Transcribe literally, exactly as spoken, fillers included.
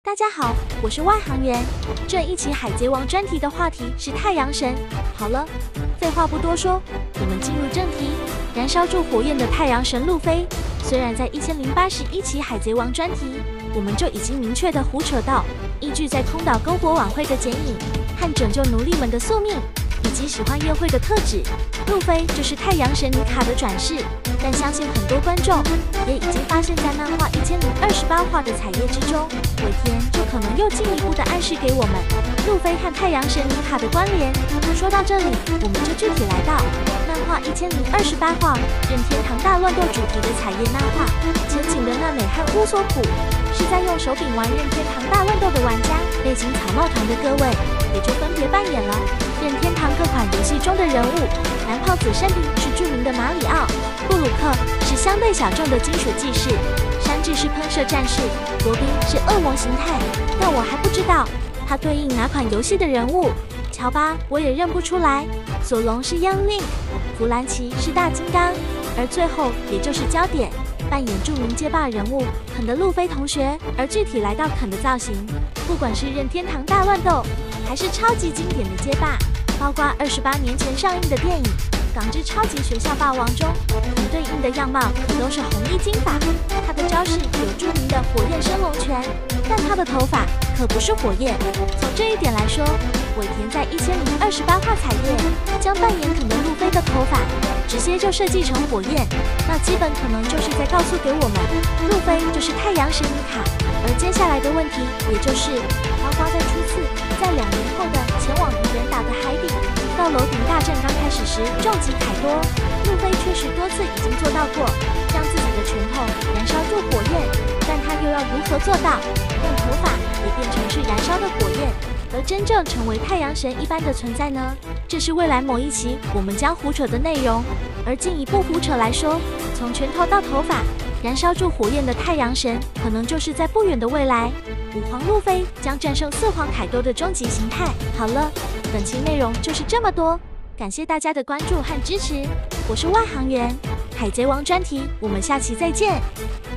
大家好，我是外行员。这一期《海贼王》专题的话题是太阳神。好了，废话不多说，我们进入正题。燃烧住火焰的太阳神路飞，虽然在一千零八十一期《海贼王》专题，我们就已经明确的胡扯到，依据在空岛篝火晚会的剪影和拯救奴隶们的宿命，以及喜欢宴会的特质，路飞就是太阳神尼卡的转世。但相信很多观众也已经发现，在漫画一千零二十八话的彩页之中，尾田就可能又进一步的暗示给我们路飞和太阳神尼卡的关联。说到这里，我们就具体来到漫画一千零二十八话任天堂大乱斗主题的彩页漫画。前景的娜美和乌索普是在用手柄玩任天堂大乱斗的玩家，类型草帽团的各位也就分别扮演了任天堂各款游戏中的人物。蓝胖子山迪是著名的马里奥，布鲁克是相对小众的金属技士，山治是喷射战士，罗宾是恶魔形态，但我还不知道他对应哪款游戏的人物。乔巴我也认不出来，索隆是 Young Link， 弗兰奇是大金刚，而最后也就是焦点扮演著名街霸人物肯的路飞同学。而具体来到肯的造型，不管是任天堂大乱斗，还是超级经典的街霸，包括二十八年前上映的电影《港之超级学校霸王》中，肯对应的样貌可都是红衣金发。他的招式有著名的火焰升龙拳，但他的头发可不是火焰。从这一点来说，尾田在一千零二十八话彩页将扮演肯的路飞的头发直接就设计成火焰，那基本可能就是在告诉给我们，路飞就是太阳神尼卡。而接下来的问题，也就是包括在初次在两年后的前往愚人岛的海底，到楼顶大战刚开始时重击凯多，路飞确实多次已经做到过让自己的拳头燃烧住火焰，但他又要如何做到让头发也变成是燃烧的火焰，而真正成为太阳神一般的存在呢？这是未来某一期我们将胡扯的内容。而进一步胡扯来说，从拳头到头发燃烧住火焰的太阳神，可能就是在不远的未来，五皇路飞将战胜四皇凯多的终极形态。好了，本期内容就是这么多，感谢大家的关注和支持，我是外行员，海贼王专题，我们下期再见。